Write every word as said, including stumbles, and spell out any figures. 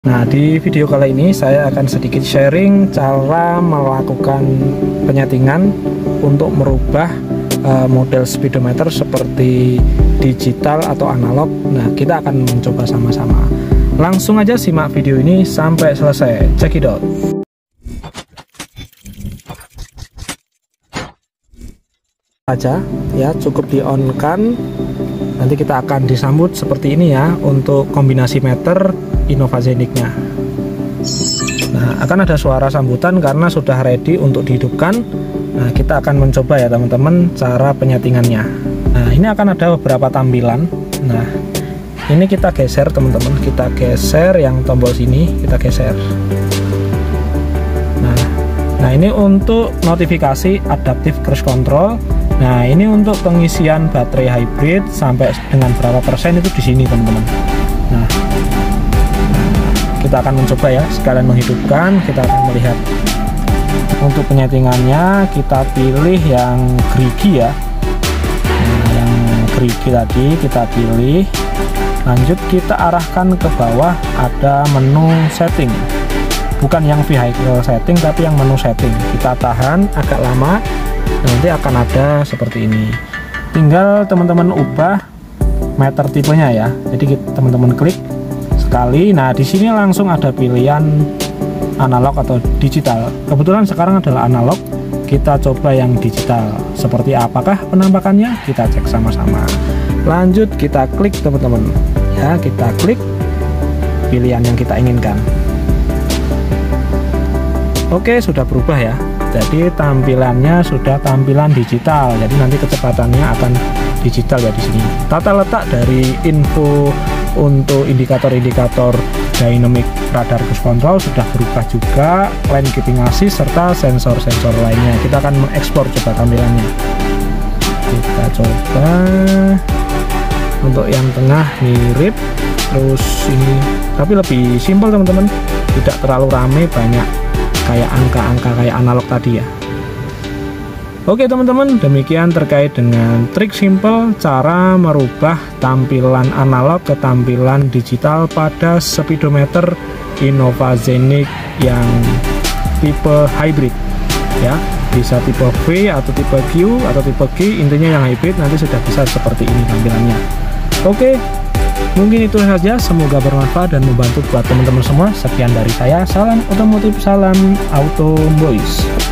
Nah, di video kali ini saya akan sedikit sharing cara melakukan penyetingan untuk merubah uh, model speedometer seperti digital atau analog. Nah, kita akan mencoba sama-sama. Langsung aja simak video ini sampai selesai. Check it out. Aja ya, cukup di on kan. Nanti kita akan disambut seperti ini ya untuk kombinasi meter Innovazenik-nya. Nah, akan ada suara sambutan karena sudah ready untuk dihidupkan. Nah, kita akan mencoba ya teman-teman cara penyetingannya. Nah, ini akan ada beberapa tampilan. Nah, ini kita geser teman-teman, kita geser yang tombol sini, kita geser. Nah, nah ini untuk notifikasi adaptive cruise control. Nah, ini untuk pengisian baterai hybrid sampai dengan berapa persen itu di sini teman-teman. Nah, kita akan mencoba ya, sekalian menghidupkan, kita akan melihat untuk penyetingannya. Kita pilih yang gerigi ya. Nah, yang gerigi tadi kita pilih. Lanjut kita arahkan ke bawah, ada menu setting. Bukan yang vehicle setting tapi yang menu setting. Kita tahan agak lama. Nanti akan ada seperti ini. Tinggal teman-teman ubah meter tipenya ya. Jadi teman-teman klik sekali. Nah, di sini langsung ada pilihan analog atau digital. Kebetulan sekarang adalah analog. Kita coba yang digital. Seperti apakah penampakannya? Kita cek sama-sama. Lanjut kita klik teman-teman. Ya, kita klik pilihan yang kita inginkan. Oke, sudah berubah ya. Jadi tampilannya sudah tampilan digital. Jadi nanti kecepatannya akan digital ya di sini. Tata letak dari info untuk indikator-indikator dynamic radar cruise control sudah berubah juga, lane keeping assist serta sensor-sensor lainnya. Kita akan mengekspor coba tampilannya. Kita coba untuk yang tengah mirip, terus ini tapi lebih simpel teman-teman, tidak terlalu rame, banyak kayak angka-angka kayak analog tadi ya. Oke teman-teman, demikian terkait dengan trik simple cara merubah tampilan analog ke tampilan digital pada speedometer Innovazenik yang tipe hybrid ya. Bisa tipe V atau tipe Q atau tipe G, intinya yang hybrid nanti sudah bisa seperti ini tampilannya. Oke, mungkin itu saja, semoga bermanfaat dan membantu buat teman-teman semua. Sekian dari saya, salam otomotif, salam Auto Boys.